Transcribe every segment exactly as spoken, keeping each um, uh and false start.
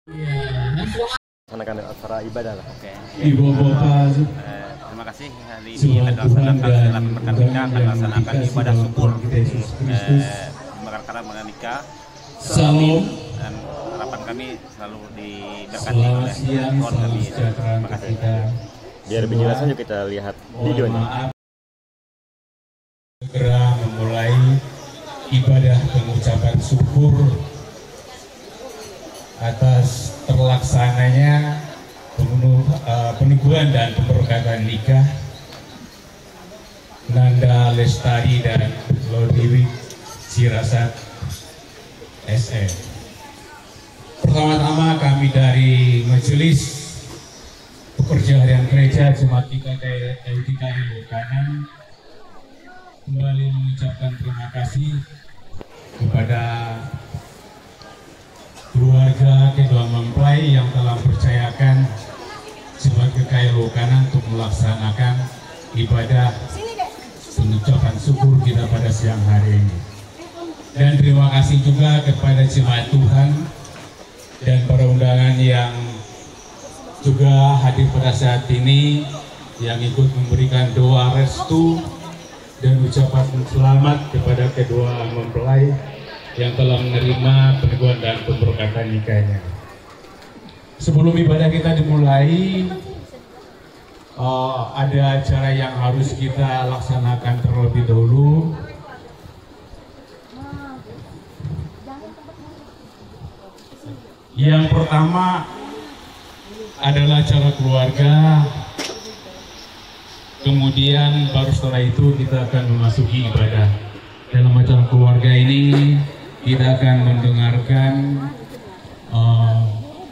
Melaksanakan acara ibadah lah. Oke. Ibu Bapak, Eh, terima kasih hari ini kita laksanakan setelah pemberkatan nikah akan laksanakan ibadah syukur eh, pemberkatan nikah. Salam. Dan harapan kami selalu diberkati Selamat oleh siang, Tuhan salam kami. sejahtera Terima untuk kasih. kita. Biar lebih jelas aja kita lihat videonya. Segera memulai ibadah pengucapan syukur atas terlaksananya pemenuh, uh, peneguhan dan pemberkatan nikah Nanda Lestari dan Lodiwi Cirasat S M. Pertama-tama kami dari Majelis Pekerja Harian Gereja Jemaat G K I Lokanan kembali mengucapkan terima kasih kepada keluarga kedua mempelai yang telah mempercayakan Jemaat G K I Lokanan untuk melaksanakan ibadah pengucapan syukur kita pada siang hari ini. Dan terima kasih juga kepada jemaat Tuhan dan para undangan yang juga hadir pada saat ini, yang ikut memberikan doa restu dan ucapan selamat kepada kedua mempelai yang telah menerima peneguhan dan pemberkatan nikahnya. Sebelum ibadah kita dimulai, uh, ada acara yang harus kita laksanakan terlebih dahulu. Yang pertama adalah acara keluarga, kemudian baru setelah itu kita akan memasuki ibadah. Dalam acara keluarga ini kita akan mendengarkan uh,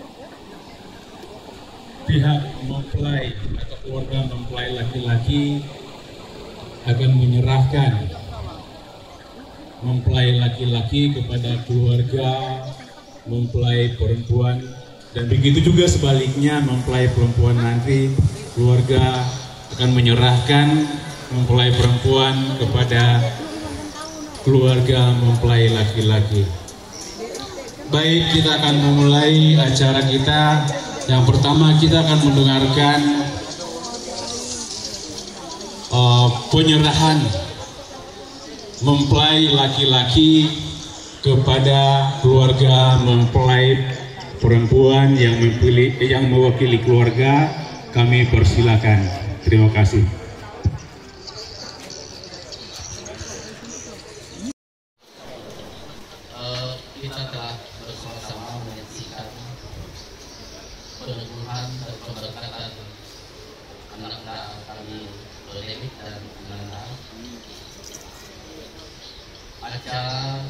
pihak mempelai atau keluarga mempelai laki-laki akan menyerahkan mempelai laki-laki kepada keluarga mempelai perempuan, dan begitu juga sebaliknya mempelai perempuan nanti keluarga akan menyerahkan mempelai perempuan kepada keluarga mempelai laki-laki. Baik, kita akan memulai acara kita. Yang pertama kita akan mendengarkan uh, penyerahan mempelai laki-laki kepada keluarga mempelai perempuan yang mempilih, yang mewakili keluarga. Kami persilakan. Terima kasih. Uh, kita telah bersama-sama menyaksikan peneguhan dan pemberkatan anak-anak kami Lodewik dan Nanda. Acara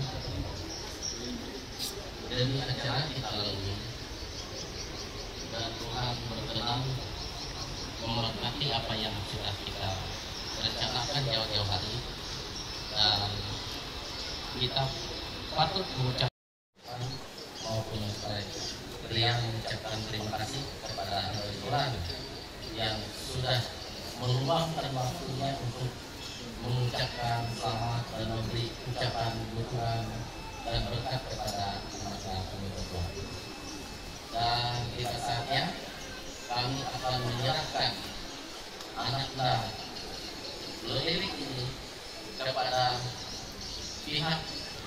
demi acara kita lalui, dan Tuhan berkenan memberkati apa yang sudah kita rencanakan jauh-jauh hari, dan kita patut mengucapkan maupun yang mengucapkan terima kasih kepada Tuhan yang sudah meluangkan waktunya untuk mengucapkan selamat dan memberi ucapan dukungan dan berkat kepada anak-anak kami berdua. Dan pada saatnya kami akan menyerahkan anak-anak Lodewik ini kepada pihak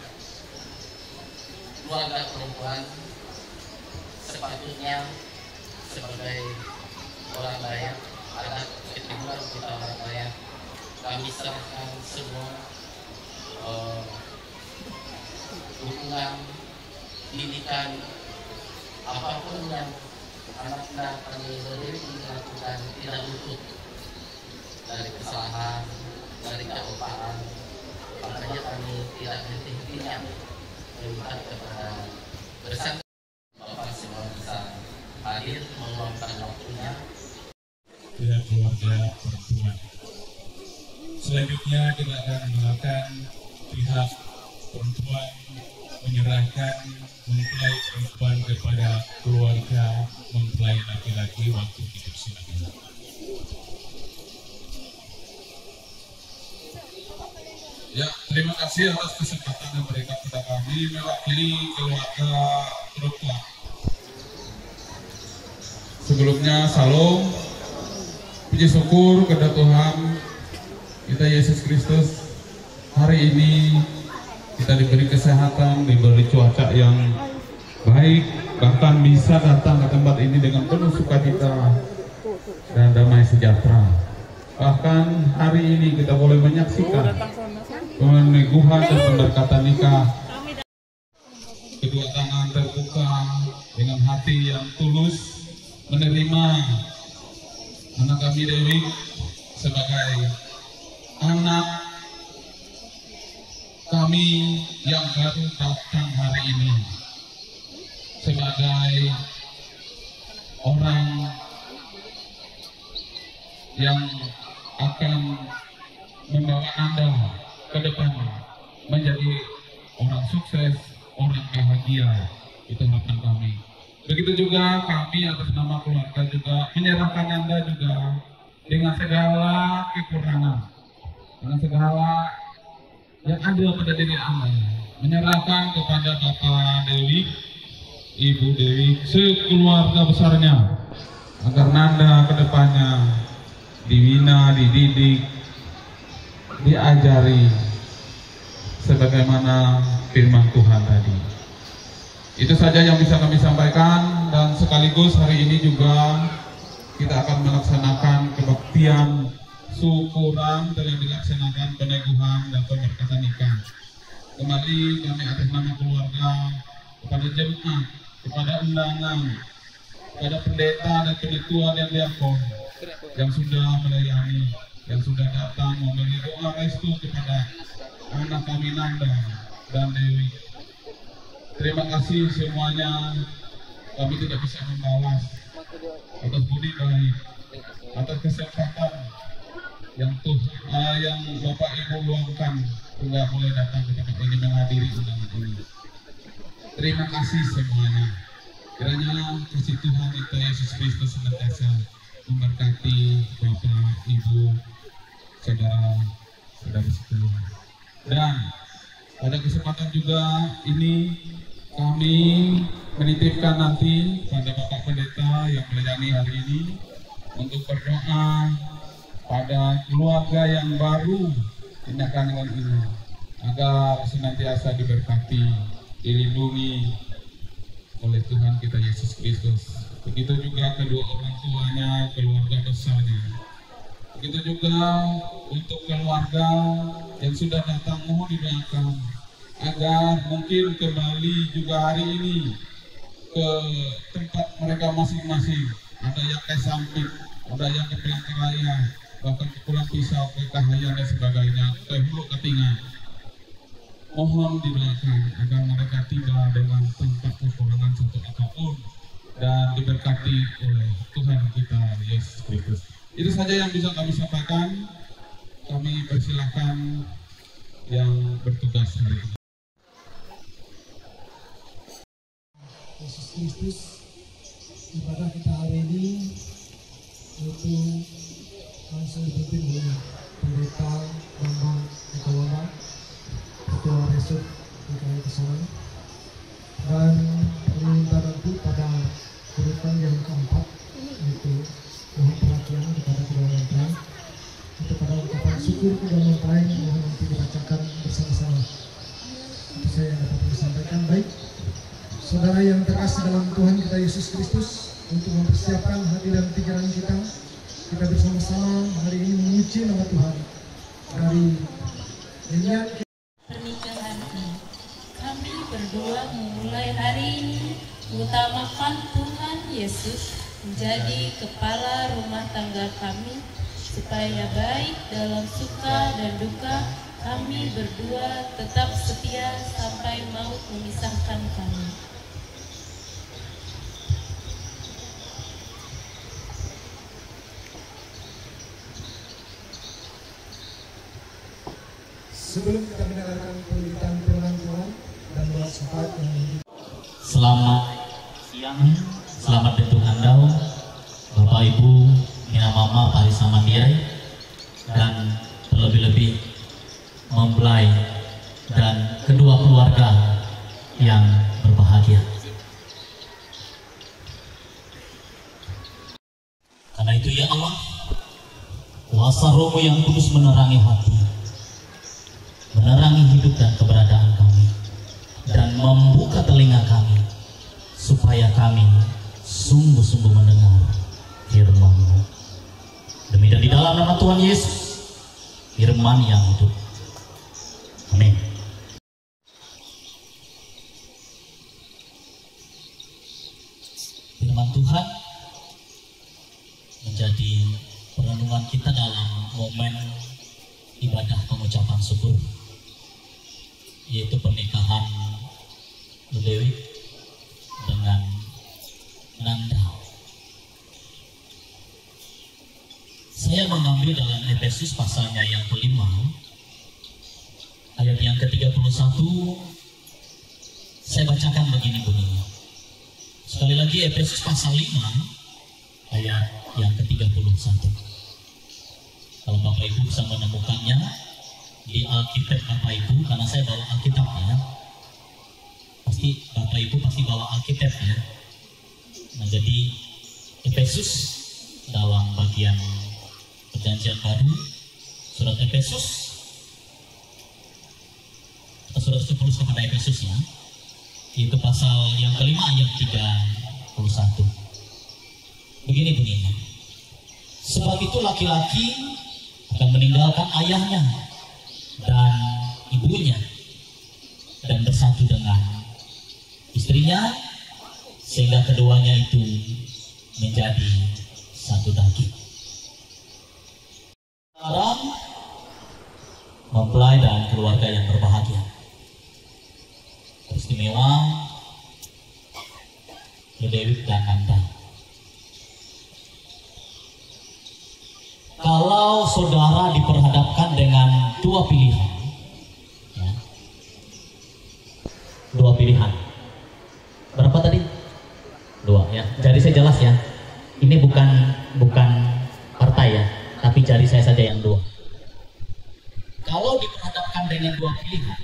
keluarga perempuan. Sepatutnya sebagai orang Dayak, adat ketimuran kita orang Dayak, kami serahkan semua uh, dukungan, didikan, apapun yang anak-anak kami Lodewik lakukan tidak luput dari kesalahan, dari keupaan. Makanya kami tidak henti-hentinya meminta kepada bersama Bapak semua bisa hadir meluangkan waktunya. Pihak keluarga perempuan. Selanjutnya kita akan mendengarkan pihak perempuan menyerahkan mempelai perempuan kepada keluarga mempelai laki-laki. Waktu dipersilakan. Ya, terima kasih atas kesempatan yang diberikan kepada kami mewakili keluarga perempuan. Sebelumnya salam, puji syukur kepada Tuhan kita Yesus Kristus. Hari ini kita diberi kesehatan, diberi cuaca yang baik, bahkan bisa datang ke tempat ini dengan penuh sukacita dan damai sejahtera. Bahkan hari ini kita boleh menyaksikan peneguhan dan pemberkatan nikah. Kedua tangan terbuka dengan hati yang tulus menerima anak kami Dewi sebagai anak kami yang baru datang hari ini, sebagai orang yang akan membawa Anda ke depan menjadi orang sukses, orang bahagia. Itu harapan kami. Begitu juga kami atas nama keluarga juga menyerahkan Anda juga dengan segala kekurangan, dengan segala yang ada pada diri Anda, menyerahkan kepada Bapak Dewi, Ibu Dewi, sekeluarga besarnya, agar Nanda ke depannya dibina, dididik, diajari sebagaimana firman Tuhan tadi. Itu saja yang bisa kami sampaikan, dan sekaligus hari ini juga kita akan melaksanakan kebaktian syukuran dengan dilaksanakan peneguhan dan pemberkatan nikah. Kembali kami atas nama keluarga kepada jemaat, kepada undangan, kepada pendeta dan penetua dan diakon yang sudah melayani, yang sudah datang memberi doa restu kepada anak kami Nanda dan Dewi. Terima kasih semuanya. Kami tidak bisa membalas atas budi baik, atas kesempatan yang Tuhan, uh, yang Bapak Ibu luangkan hingga boleh datang ke tempat ini menghadiri undangan ini. Terima kasih semuanya. Kiranya kasih Tuhan kita Yesus Kristus senantiasa memberkati Bapak, Ibu, saudara, saudara sekalian. Dan pada kesempatan juga ini kami menitipkan nanti pada Bapak Pendeta yang melayani hari ini untuk berdoa pada keluarga yang baru tindakan dengan ini, agar senantiasa diberkati, dilindungi oleh Tuhan kita Yesus Kristus. Begitu juga kedua orang tuanya, keluarga besarnya. Begitu juga untuk keluarga yang sudah datang, mohon didoakan agar mungkin kembali juga hari ini ke tempat mereka masing-masing. Ada yang ke Sampit, ada yang ke Pelangkaraya, bahkan ke Pulau Pisau, ke Kahayan dan sebagainya, ke Hulu Ketingan. Mohon didoakan agar mereka tiba dengan tanpa kekurangan satu apapun dan diberkati oleh Tuhan kita Yesus Kristus. Itu saja yang bisa kami sampaikan. Kami persilahkan yang bertugas hari ini. Yesus Kristus, ibadah kita hari ini yaitu langsung dipimpin oleh Pendeta Bambang Nikolawa, Ketua Resut D K I Pesanan, dan meminta nanti pada urutan yang keempat, yaitu mohon perhatian kepada kedua mempelai, itu pada ungkapan syukur kedua mempelai mohon nanti dibacakan bersama-sama. Itu saya yang dapat disampaikan. Baik, saudara yang terkasih dalam Tuhan kita Yesus Kristus, untuk mempersiapkan hati dan pikiran kita, kita bersama-sama hari ini memuji nama Tuhan dari nyanyian pernikahan ini. Kami berdua memulai hari ini mengutamakan Tuhan Yesus menjadi kepala rumah tangga kami, supaya baik dalam suka dan duka kami berdua tetap setia sampai maut memisahkan kami. Sebelum kita mendengarkan pemberitaan firman Tuhan dan doa syafaat yang Selamat siang, selamat bentuk handau, Bapak Ibu, Nina Mama, Pak Samandiai, dan terlebih-lebih mempelai dan kedua keluarga yang berbahagia. Karena itu ya Allah, kuasa Roh-Mu yang kudus menerangi hati, menerangi hidup dan keberadaan kami, dan membuka telinga kami, supaya kami sungguh-sungguh mendengar firman-Mu. Demikian di dalam nama Tuhan Yesus, firman yang hidup. Amin. Firman Tuhan menjadi perenungan kita dalam momen ibadah pengucapan syukur, yaitu pernikahan Dewi dengan Nanda. Saya mengambil dalam Efesus pasalnya yang kelima, ayat yang ke tiga puluh satu. Saya bacakan begini bunyinya. Sekali lagi, Efesus pasal lima ayat yang ke tiga puluh satu. Kalau Bapak Ibu bisa menemukannya di Alkitab Bapak Ibu, karena saya bawa Alkitabnya, pasti Bapak Ibu pasti bawa Alkitab ya. Nah, jadi Efesus dalam bagian Perjanjian Baru, surat Efesus, atau surat sepuluh kepada Efesus ya, itu pasal yang kelima ayat tiga puluh satu. Begini bunyinya. Sebab itu laki-laki akan meninggalkan ayahnya dan ibunya dan bersatu dengan istrinya, sehingga keduanya itu menjadi satu daging. Sekarang mempelai dan keluarga yang berbahagia, istimewa Dewi dan Nanda. Kalau saudara diperhadapkan dengan dua pilihan, ya, dua pilihan, berapa tadi? Dua ya. Jadi saya jelas ya, ini bukan bukan partai ya, tapi jari saya saja yang dua. Kalau diperhadapkan dengan dua pilihan,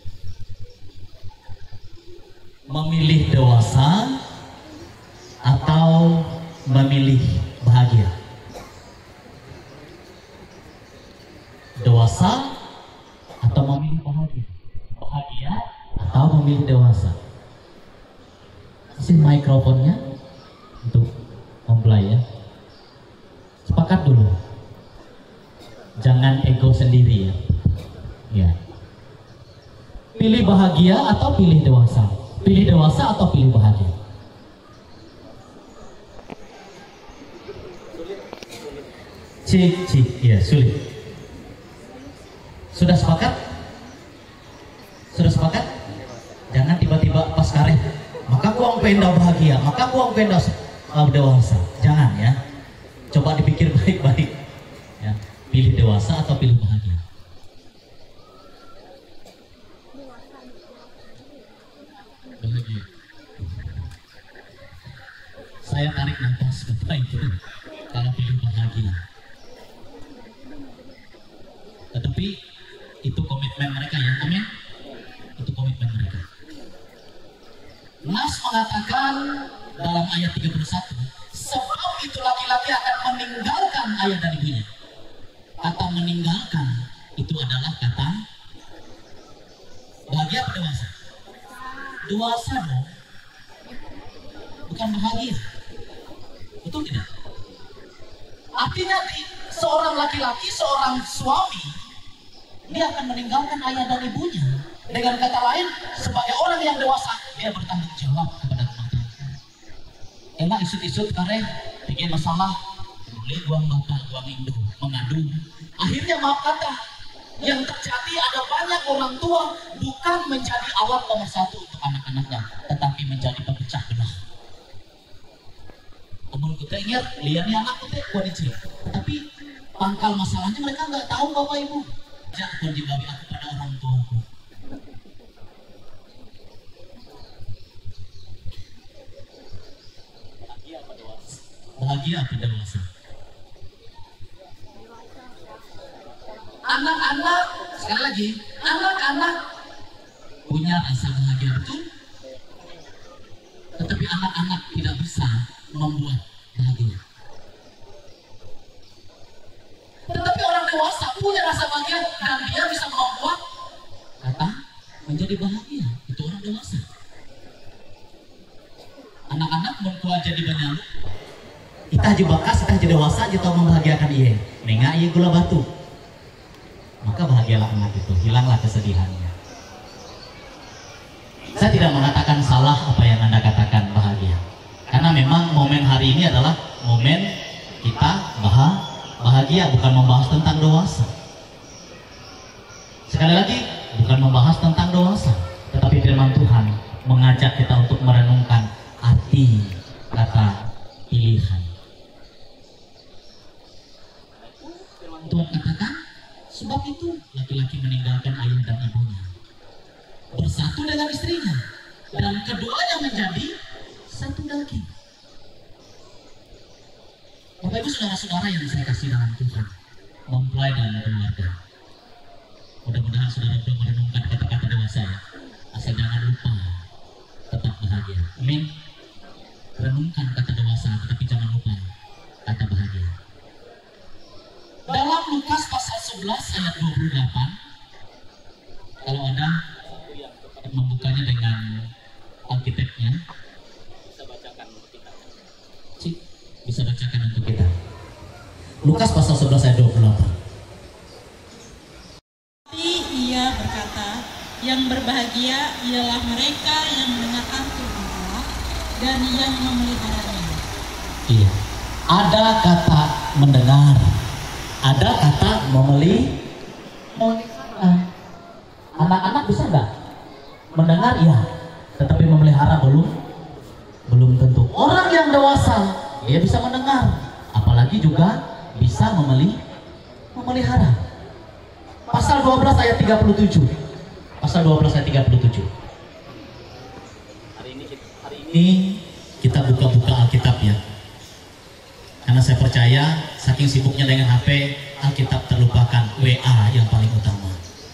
memilih dewasa atau memilih bahagia, dewasa atau memilih bahagia, bahagia atau memilih dewasa. Isi mikrofonnya untuk mempelai ya. Sepakat dulu, jangan ego sendiri ya. Ya. Pilih bahagia atau pilih dewasa? Pilih dewasa atau pilih bahagia? Cik, cik, ya sulit. Sudah sepakat? Sudah sepakat? Jangan tiba-tiba pas karet, maka gua pengen bahagia, maka gua pengen uh, dewasa. Jangan ya. Coba dipikir baik-baik. Ya. Pilih dewasa atau pilih bahagia? Bahagia. Saya tarik nafas Bapak itu kalau pilih bahagia. Tetapi itu komitmen mereka ya, amin. Itu komitmen mereka. Nas mengatakan dalam ayat tiga puluh satu, sebab itu laki-laki akan meninggalkan ayah dan ibunya. Kata meninggalkan itu adalah kata bahagia atau dewasa? Dewasa dong, bukan bahagia. Betul tidak? Artinya di, seorang laki-laki, seorang suami, dia akan meninggalkan ayah dan ibunya. Dengan kata lain, sebagai orang yang dewasa, dia bertanggung jawab kepada rumah tangga. Enak isut-isut karena bikin masalah, boleh buang bapak, buang ibu, mengadu. Akhirnya maaf kata, yang terjadi ada banyak orang tua bukan menjadi alat nomor satu untuk anak-anaknya, tetapi menjadi pemecah belah. Namun kita ingat, lihatnya anak kita kualitas, tapi pangkal masalahnya mereka nggak tahu bapak ibu. Jangan dibawa aku pada orang tuaku. Bahagia apa dewasa? Anak-anak, sekali lagi, anak-anak punya rasa bahagia betul, tetapi anak-anak tidak bisa membuat bahagia. punya rasa bahagia dan dia bisa membuat kata menjadi bahagia. Itu orang dewasa. Anak-anak berkuah jadi banyak. Kita aja bakas, kita aja dewasa aja tahu membahagiakan iya. Nengah iya gula batu. Maka bahagialah anak itu, hilanglah kesedihannya. Saya tidak mengatakan salah apa yang Anda katakan bahagia. Karena memang momen hari ini adalah momen kita bahagia, bukan membahas tentang dewasa. Sekali lagi, bukan membahas tentang dewasa, tetapi firman Tuhan mengajak kita untuk merenungkan arti kata pilihan. Firman Tuhan katakan, sebab itu laki-laki meninggalkan ayah dan ibunya, bersatu dengan istrinya, dan keduanya menjadi satu daging. Bapak Ibu saudara-saudara yang saya kasih dalam Tuhan, mempelai dan keluarga, mudah-mudahan saudara belum merenungkan kata-kata dewasa ya. Asal jangan lupa tetap bahagia. Amin. Renungkan kata dewasa, tetapi jangan lupa kata bahagia. Dalam Lukas pasal sebelas ayat dua puluh delapan, kalau Anda membukanya dengan Alkitabnya, bisa bacakan untuk kita. Cik, bisa bacakan untuk kita. Lukas pasal sebelas ayat dua puluh delapan. Tapi ia berkata, yang berbahagia ialah mereka yang mendengarkan Tuhan Allah dan yang memeliharanya. Iya. Ada kata mendengar, ada kata memeli. Anak-anak bisa nggak mendengar? Ya, tetapi memelihara belum. Belum tentu. Orang yang dewasa dia bisa mendengar, apalagi juga bisa memeli, memelihara. Pasal dua belas ayat tiga puluh tujuh. Pasal dua belas ayat tiga puluh tujuh. Hari ini, hari ini kita buka-buka Alkitab ya. Karena saya percaya saking sibuknya dengan H P, Alkitab terlupakan, W A yang paling utama.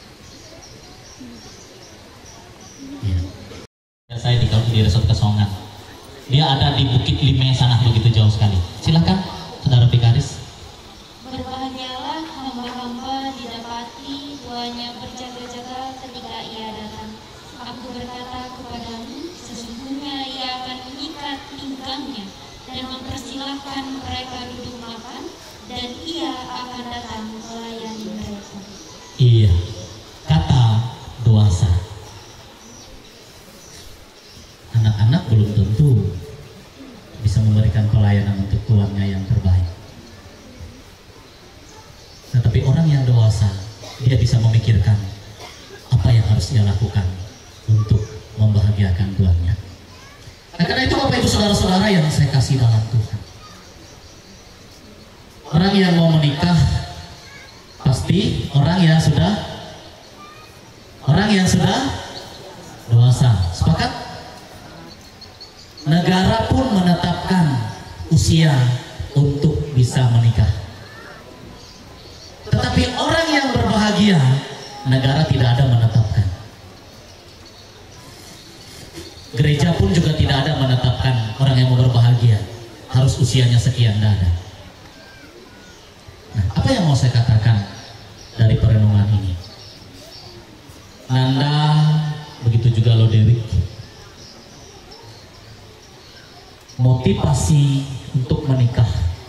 Ya. Saya di di Resort Kesongan. Dia ada di Bukit Lime sana, begitu jauh sekali. Silakan, Saudara Pikaris. Berbahagialah hamba-hamba didapati tuannya berjaga-jaga ketika ia datang. Aku berkata kepadamu, sesungguhnya ia akan mengikat pinggangnya dan mempersilahkan mereka duduk makan, dan ia akan datang melayani mereka. Iya, kata dewasa. Anak-anak belum tentu bisa memberikan pelayanan untuk tuannya yang terbaik. Tetapi orang yang dewasa, dia bisa memikirkan apa yang harus dia lakukan untuk membahagiakan tuannya. Nah, karena itu Bapak Ibu saudara-saudara yang saya kasih dalam Tuhan, orang yang mau menikah pasti orang yang sudah orang yang sudah dewasa. Sepakat? Negara pun menetapkan usia untuk bisa menikah. Tetapi orang yang berbahagia, negara tidak ada menetapkan. Gereja pun juga tidak ada menetapkan orang yang mau berbahagia harus usianya sekian, tidak ada. Nah, apa yang mau saya katakan dari perenungan ini? Nanda, begitu juga lo Dewi, motivasi untuk menikah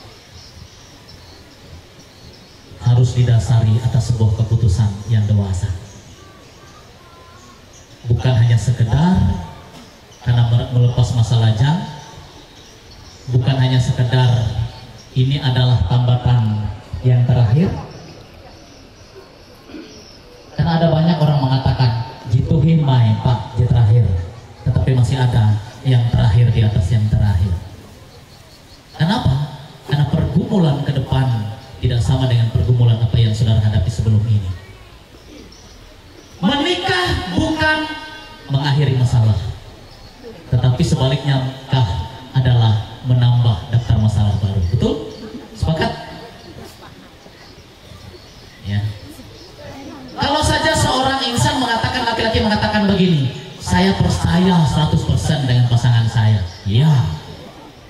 harus didasari atas sebuah keputusan yang dewasa. Bukan hanya sekedar karena melepas masa lajang, bukan hanya sekedar ini adalah tambatan yang terakhir. Karena ada banyak orang mengatakan jituhin main pak, jit terakhir, tetapi masih ada yang terakhir di atas yang terakhir. Kenapa? Karena pergumulan ke depan tidak sama dengan pergumulan apa yang saudara hadapi sebelum ini. Menikah bukan mengakhiri masalah, tetapi sebaliknya nikah adalah menambah daftar masalah baru. Betul? Sepakat? Ya. Kalau saja seorang insan mengatakan, laki-laki mengatakan begini, saya percaya seratus persen dengan pasangan saya. Ya.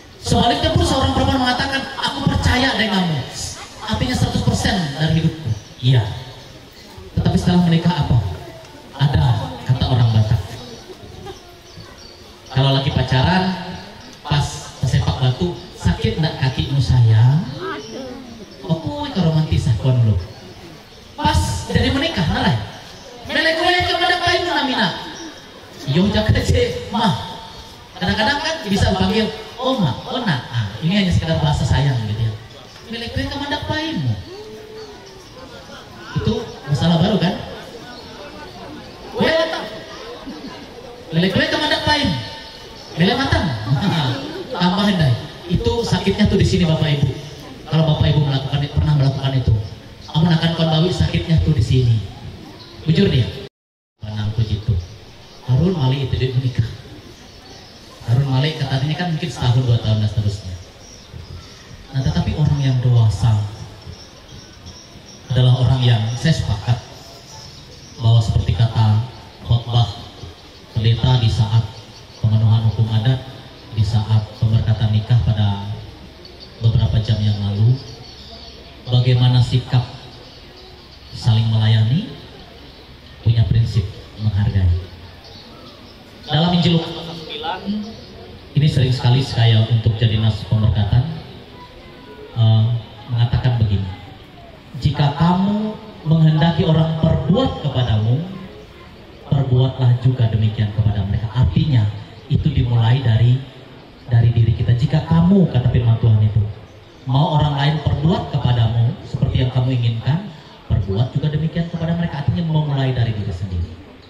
Sebaliknya pun seorang perempuan mengatakan, aku percaya denganmu. Artinya seratus persen dari hidupku. Iya. Tetapi setelah menikah apa? Ada kata orang Batak. Kalau lagi pacaran, pas sepak batu, sakit ndak kakimu sayang? Oh, itu romantis kon lo. Pas jadi menikah, narai. Melek gue yang kepada paimu namina. Yo jaga je mah. Kadang-kadang kan bisa panggil oma, ona. Ah, ini hanya sekedar bahasa sayang gitu ya. Melek gue kepada paimu. Itu masalah baru kan? Gue matang. Melek gue kepada paim. Melek matang. Tambahin deh. Itu sakitnya tuh di sini Bapak Ibu. Kalau Bapak Ibu melakukan pernah melakukan itu, amun akan kondawi sakitnya tuh di sini. Bujur dia. Menang begitu. Harun Malik itu dia menikah. Harun Malik katanya kan mungkin setahun dua tahun dan seterusnya. Nah, tetapi orang yang dewasa adalah orang yang saya sepakat bahwa seperti kata khotbah pendeta di saat pemenuhan hukum adat, di saat pemberkatan nikah pada beberapa jam yang lalu, bagaimana sikap saling melayani, punya prinsip menghargai. Dalam Injil Lukas pasal sembilan ini sering sekali saya untuk jadi nas pemberkatan uh, mengatakan begini: jika kamu menghendaki orang perbuat kepadamu, perbuatlah juga demikian kepada mereka. Artinya itu dimulai dari dari diri kita. Jika kamu, kata firman Tuhan itu, mau orang lain perbuat kepadamu seperti yang kamu inginkan, perbuat juga demikian kepada mereka. Artinya memulai dari diri sendiri.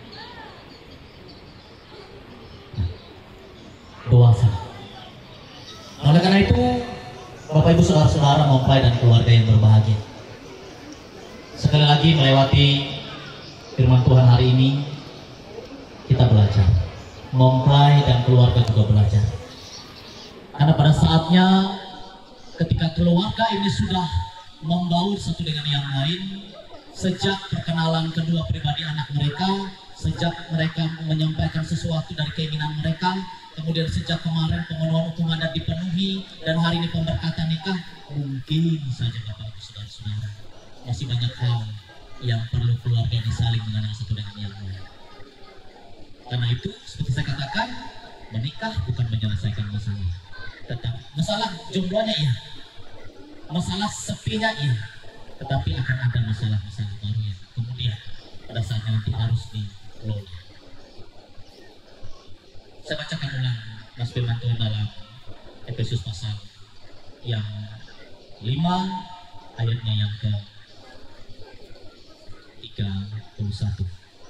Nah, dewasa. Nah, oleh karena itu, Bapak Ibu saudara-saudara mempelai dan keluarga yang berbahagia, sekali lagi melewati firman Tuhan hari ini, kita belajar. Mempelai dan keluarga juga belajar. Karena pada saatnya ketika keluarga ini sudah membaur satu dengan yang lain, sejak perkenalan kedua pribadi anak mereka, sejak mereka menyampaikan sesuatu dari keinginan mereka, kemudian sejak kemarin pemenuhan hukum adat dipenuhi, dan hari ini pemberkatan nikah, mungkin saja Bapak Ibu saudara-saudara, masih banyak hal yang perlu keluarga ini saling mengenal satu dengan yang lain. Karena itu, seperti saya katakan, menikah bukan menyelesaikan masalah. Tetap masalah jomblonya iya, masalah sepinya iya, tetapi akan ada masalah-masalah baru yang kemudian pada saatnya nanti harus dikelola. Saya bacakan ulang Mas firman Tuhan dalam Efesus pasal yang lima ayatnya yang ke tiga puluh satu.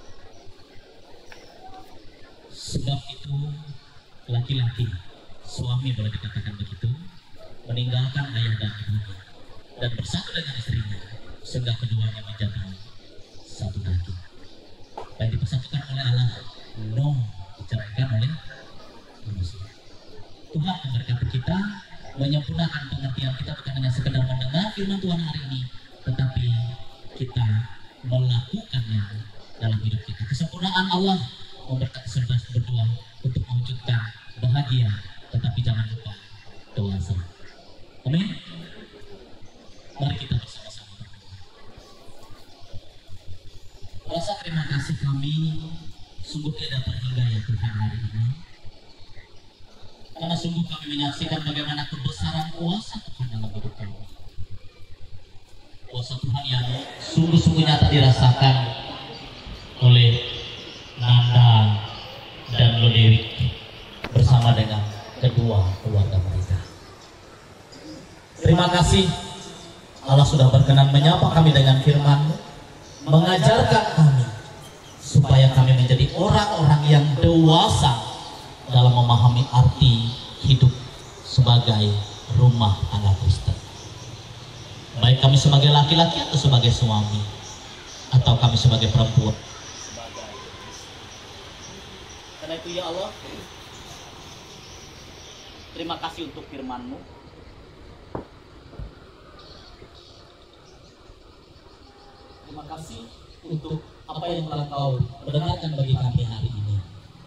Sebab itu laki-laki, suami boleh dikatakan begitu, meninggalkan ayah dan ibunya dan bersatu dengan istrinya, sehingga keduanya menjadi satu daging. Baik dipersatukan oleh Allah, no diceraikan oleh manusia. Tuhan memberkati kita, menyempurnakan pengertian kita, bukan hanya sekedar mendengar firman Tuhan hari ini, tetapi kita melakukannya dalam hidup kita. Kesempurnaan Allah memberkati saudara berdua untuk mewujudkan bahagia, tetapi jangan lupa dewasa. Amin. Mari kita bersama-sama berdoa. Rasa terima kasih kami sungguh tidak terhingga ya Tuhan hari ini, karena sungguh kami menyaksikan bagaimana kebesaran kuasa Tuhan dalam hidup kami. Kuasa Tuhan yang sungguh-sungguh nyata dirasakan oleh Nanda dan Lodewik bersama dengan kedua keluarga mereka. Terima kasih Allah sudah berkenan menyapa kami dengan firman-Mu, mengajarkan kami supaya kami menjadi orang-orang yang dewasa dalam memahami arti hidup sebagai rumah tangga Kristen. Baik kami sebagai laki-laki atau sebagai suami, atau kami sebagai perempuan. Karena itu ya Allah, terima kasih untuk firman-Mu. Terima kasih untuk apa yang telah Kau mendengarkan bagi kami hari ini.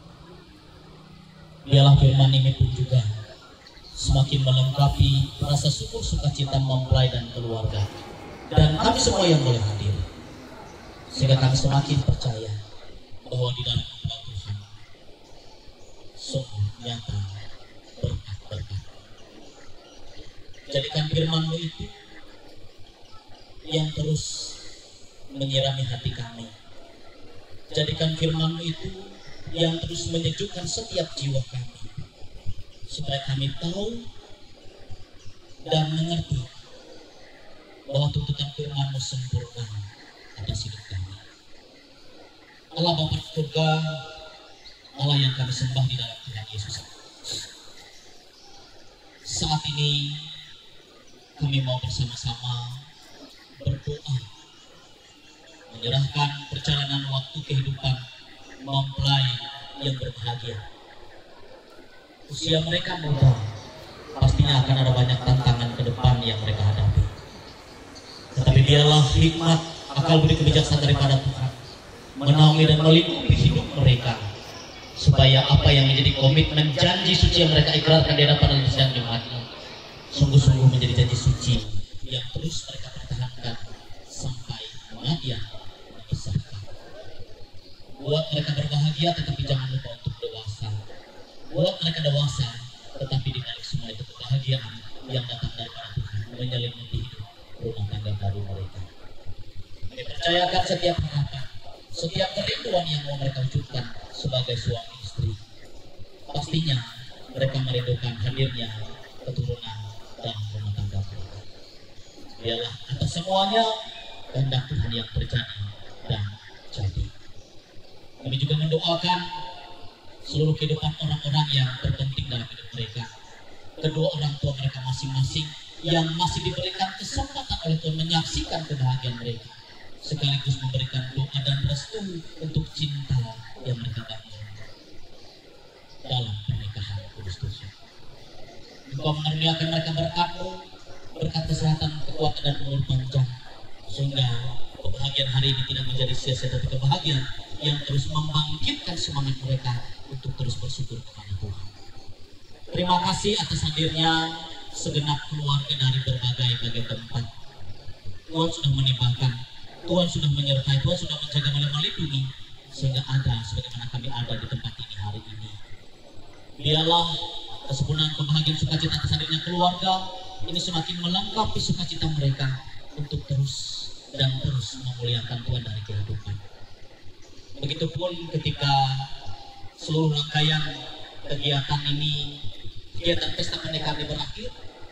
Biarlah firman ini pun juga semakin melengkapi rasa syukur sukacita mempelai dan keluarga dan kami semua yang boleh hadir, sehingga kami semakin percaya bahwa di dalam hamba Tuhan sungguh nyata berkat-berkat. Jadikan firman-Mu itu yang terus menyirami hati kami. Jadikan firman-Mu itu yang terus menyejukkan setiap jiwa kami, supaya kami tahu dan mengerti bahwa tuntutan firman-Mu sempurna atas hidup kami. Allah Bapa surga, Allah yang kami sembah di dalam Tuhan Yesus. Saat ini kami mau bersama-sama berdoa, menyerahkan perjalanan waktu kehidupan mempelai yang berbahagia. Usia mereka muda, pastinya akan ada banyak tantangan ke depan yang mereka hadapi. Tetapi biarlah hikmat, akal budi kebijaksanaan daripada Tuhan menaungi dan melingkupi hidup mereka, supaya apa yang menjadi komitmen janji suci yang mereka ikrarkan di hadapan sidang Jumat ini sungguh-sungguh menjadi janji suci yang terus mereka pertahankan sampai kematian memisahkan. Buat mereka berbahagia, tetapi jangan lupa untuk dewasa. Buat mereka dewasa, tetapi di balik semua itu kebahagiaan yang datang daripada Tuhan menyelimuti hidup rumah tangga baru mereka. Kami percayakan setiap harapan, setiap kerinduan yang mau mereka wujudkan sebagai suami istri. Pastinya mereka merindukan hadirnya keturunan dalam rumah tangga mereka. Biarlah atas semuanya kehendak Tuhan yang terjadi dan jadi. Kami juga mendoakan seluruh kehidupan orang-orang yang terpenting dalam hidup mereka. Kedua orang tua mereka masing-masing yang masih diberikan kesempatan oleh Tuhan menyaksikan kebahagiaan mereka, sekaligus memberikan doa dan restu untuk cinta yang mereka bangun dalam pernikahan kudus Tuhan. Engkau mengaruniakan mereka berkat-Mu, berkat kesehatan, kekuatan dan umur panjang, sehingga kebahagiaan hari ini tidak menjadi sia-sia, tapi kebahagiaan yang terus membangkitkan semangat mereka untuk terus bersyukur kepada Tuhan. Terima kasih atas hadirnya segenap keluarga dari berbagai-bagai tempat. Tuhan sudah menimbakan, Tuhan sudah menyertai, Tuhan sudah menjaga dan melindungi, sehingga ada sebagaimana kami ada di tempat ini hari ini. Biarlah kesempurnaan kebahagiaan sukacita atas hadirnya keluarga ini semakin melengkapi sukacita mereka untuk terus dan terus memuliakan Tuhan dari kehidupan. Begitupun ketika seluruh rangkaian kegiatan ini, kegiatan pesta pernikahan ini berakhir,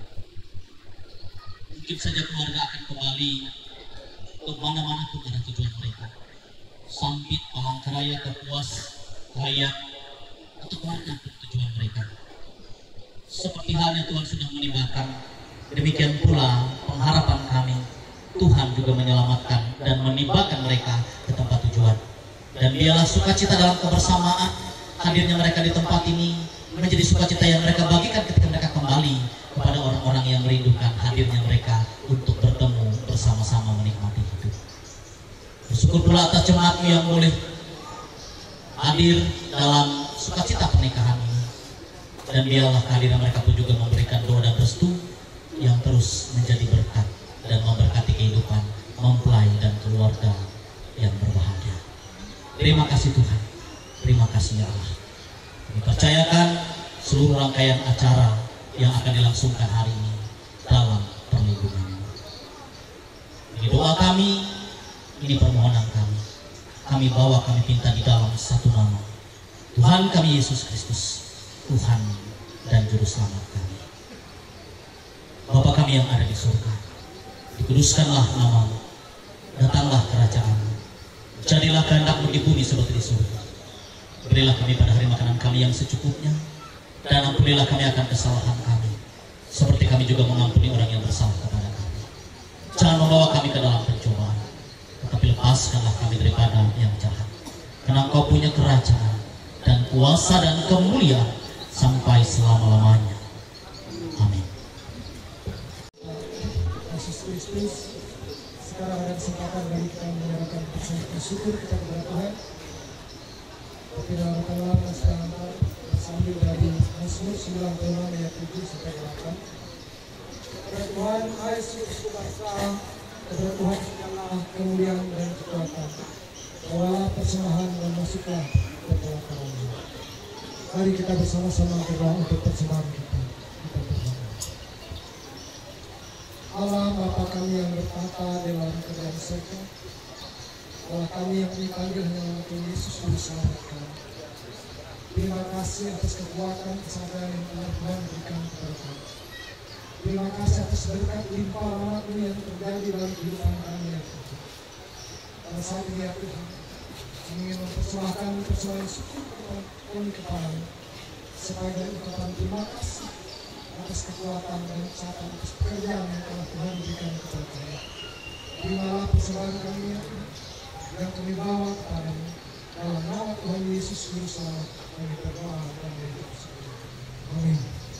mungkin saja keluarga akan kembali ke mana-mana pun arah tujuan mereka. Sampit, Palangkaraya, Kapuas, Raya, atau kemana pun tujuan mereka. Seperti halnya Tuhan sudah menimbakan, demikian pula pengharapan kami, Tuhan juga menyelamatkan dan menimbakan mereka ke tempat tujuan. Dan biarlah sukacita dalam kebersamaan hadirnya mereka di tempat ini menjadi sukacita yang mereka bagikan ketika mereka kembali kepada orang-orang yang merindukan hadirnya mereka untuk bertemu bersama-sama menikmati hidup. Bersyukur pula atas jemaat-Mu yang boleh hadir dalam sukacita pernikahan ini. Dan biarlah kehadiran mereka pun juga memberikan doa dan restu yang terus menjadi berkat dan memberkati kehidupan mempelai dan keluarga yang berbahagia. Terima kasih Tuhan, terima kasih ya Allah. Kami percayakan seluruh rangkaian acara yang akan dilangsungkan hari ini dalam perlindungan-Mu. Ini doa kami, ini permohonan kami. Kami bawa, kami pinta di dalam satu nama, Tuhan kami Yesus Kristus, Tuhan dan Juru Selamat kami. Bapa kami yang ada di surga, dikuduskanlah nama-Mu, datanglah kerajaan-Mu, jadilah kehendak-Mu di bumi seperti di surga. Berilah kami pada hari makanan kami yang secukupnya, dan ampunilah kami akan kesalahan kami, seperti kami juga mengampuni orang yang bersalah kepada kami. Jangan membawa kami ke dalam pencobaan, tetapi lepaskanlah kami daripada yang jahat. Karena Engkau punya kerajaan dan kuasa dan kemuliaan sampai selama-lamanya. Amin. Yesus Kristus, sekarang ada kesempatan bagi kita menyerahkan bersyukur kita kepada Tuhan. Tapi dalam kalam sekarang sambil dari Mazmur sembilan puluh enam ayat tujuh sampai delapan. Kepada Tuhan, hai seluruh bangsa, kepada Tuhan segala kemuliaan dan kekuatan. Bawalah persembahan dan masuklah ke dalam tangan. Mari kita bersama-sama berdoa untuk persembahan kita. Kita berdoa. Allah Bapa kami yang bertata dalam kerajaan surga, Allah kami yang dipanggil dengan Tuhan Yesus Juru Selamat kami. Terima kasih atas kekuatan kesabaran yang telah Tuhan berikan kepada kami. Terima kasih atas berkat limpah rahmat-Mu yang terjadi dalam kehidupan kami ya Tuhan. Pada saat ini ya Tuhan, kami ingin mempersembahkan persembahan syukur kepada kepala-Mu sebagai ungkapan terima kasih atas kekuatan dan kesehatan atas pekerjaan yang telah Tuhan berikan kepada kami. Terimalah persembahan kami ya Tuhan, yang kami bawa kepada-Mu. Dalam nama Tuhan Yesus Juru Selamat kami berdoa dan bersyukur. Amin.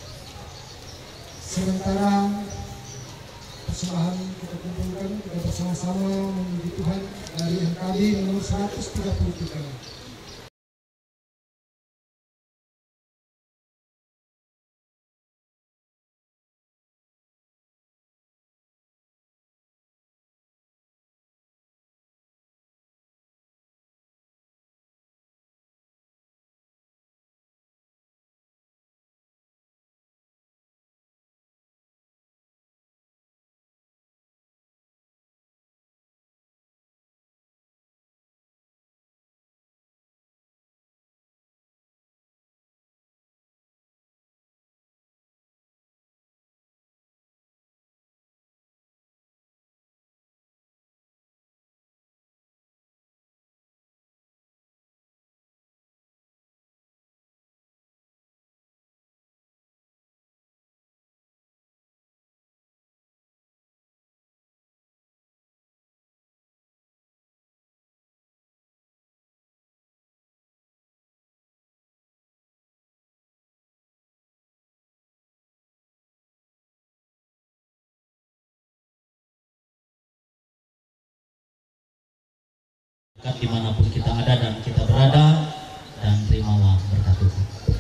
Sementara persembahan kita kumpulkan, kita bersama-sama memuji Tuhan dari M K B nomor seratus tiga puluh tiga. Dimanapun kita ada dan kita berada, dan terimalah berkat Tuhan.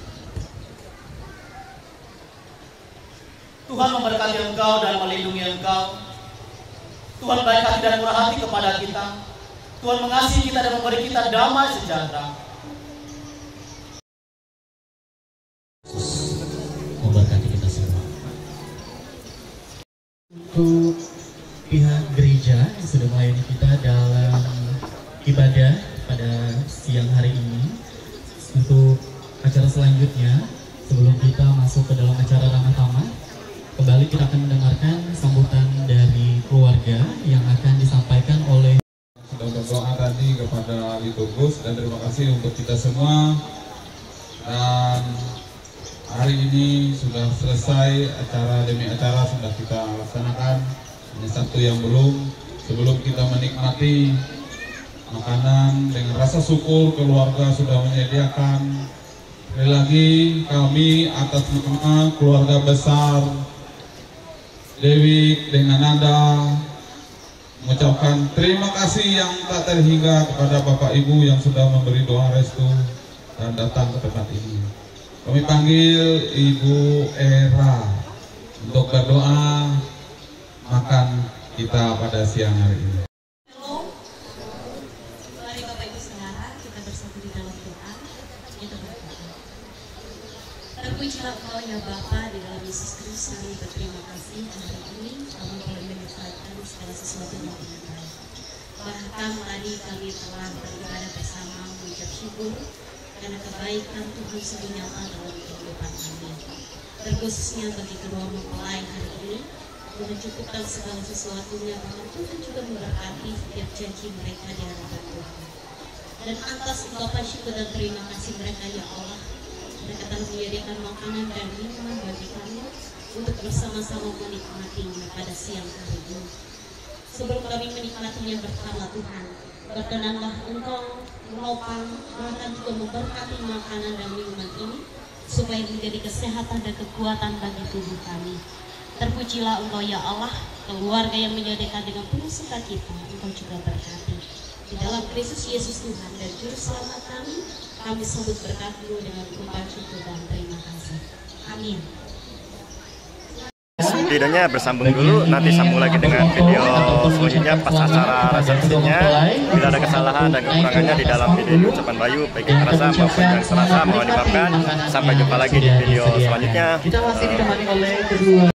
Tuhan memberkati engkau dan melindungi engkau. Tuhan baik hati dan murah hati kepada kita. Tuhan mengasihi kita dan memberi kita damai sejahtera. Memberkati kita semua. Untuk pihak gereja yang sudah melayani kita dalam ibadah pada siang hari ini, untuk acara selanjutnya sebelum kita masuk ke dalam acara ramah tamah, kembali kita akan mendengarkan sambutan dari keluarga yang akan disampaikan oleh sudah berdoa tadi kepada liturgus, dan terima kasih untuk kita semua. Dan hari ini sudah selesai acara demi acara sudah kita laksanakan. Ini satu yang belum, sebelum kita menikmati makanan dengan rasa syukur, keluarga sudah menyediakan. Sekali lagi kami atas nama keluarga besar Dewi dengan Nanda mengucapkan terima kasih yang tak terhingga kepada Bapak Ibu yang sudah memberi doa restu dan datang ke tempat ini. Kami panggil Ibu Era untuk berdoa makan kita pada siang hari ini. Terpujilah Engkau ya Bapa di dalam Yesus Kristus. Kami berterima kasih hari ini Kamu boleh menyertakan segala sesuatu yang baik. Bahkan tadi kami telah beribadah bersama mengucap syukur karena kebaikan Tuhan sungguh nyata dalam kehidupan kami. Terkhususnya bagi kedua mempelai hari ini, mencukupkan segala sesuatunya, bahkan Tuhan juga memberkati setiap janji mereka di hadapan Tuhan. Dan atas ungkapan syukur dan terima kasih mereka ya Allah, mereka telah menyediakan makanan dan minuman bagi kami untuk bersama-sama menikmatinya pada siang hari ini. Sebelum kami menikmatinya bersama Tuhan, berkenanlah Engkau menopang bahkan juga memberkati makanan dan minuman ini supaya menjadi kesehatan dan kekuatan bagi tubuh kami. Terpujilah Engkau ya Allah, keluarga yang menyediakan dengan penuh sukacita, Engkau juga berkati. Di dalam Kristus Yesus Tuhan dan Juru Selamat kami, kami sambut berkat-Mu dengan ucapan syukur dan terima kasih. Amin. videonya bersambung dulu, nanti sambung lagi dengan video selanjutnya pas acara resepsinya. Bila ada kesalahan dan kekurangannya di dalam video ini ucapan Bayu baik yang terasa maupun yang terasa mohon dimaafkan. Sampai jumpa lagi di video selanjutnya. Kita masih ditemani oleh kedua